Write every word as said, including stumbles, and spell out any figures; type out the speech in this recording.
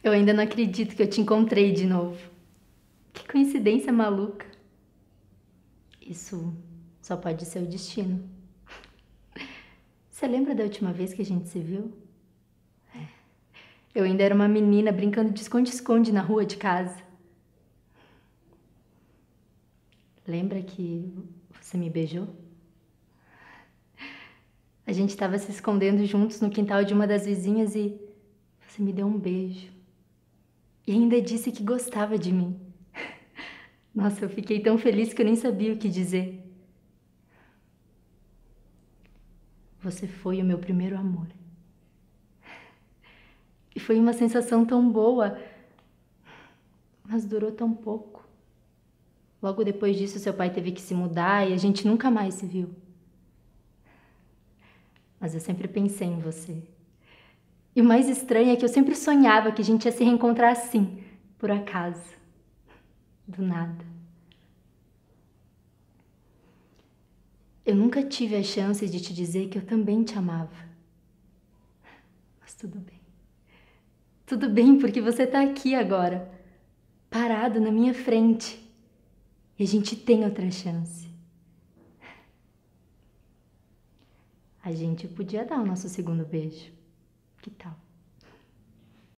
Eu ainda não acredito que eu te encontrei de novo. Que coincidência maluca. Isso só pode ser o destino. Você lembra da última vez que a gente se viu? Eu ainda era uma menina brincando de esconde-esconde na rua de casa. Lembra que você me beijou? A gente estava se escondendo juntos no quintal de uma das vizinhas e você me deu um beijo. E ainda disse que gostava de mim. Nossa, eu fiquei tão feliz que eu nem sabia o que dizer. Você foi o meu primeiro amor. E foi uma sensação tão boa, mas durou tão pouco. Logo depois disso, seu pai teve que se mudar e a gente nunca mais se viu. Mas eu sempre pensei em você. E o mais estranho é que eu sempre sonhava que a gente ia se reencontrar assim, por acaso. Do nada. Eu nunca tive a chance de te dizer que eu também te amava. Mas tudo bem. Tudo bem, porque você tá aqui agora, parado na minha frente. E a gente tem outra chance. A gente podia dar o nosso segundo beijo. Que tal?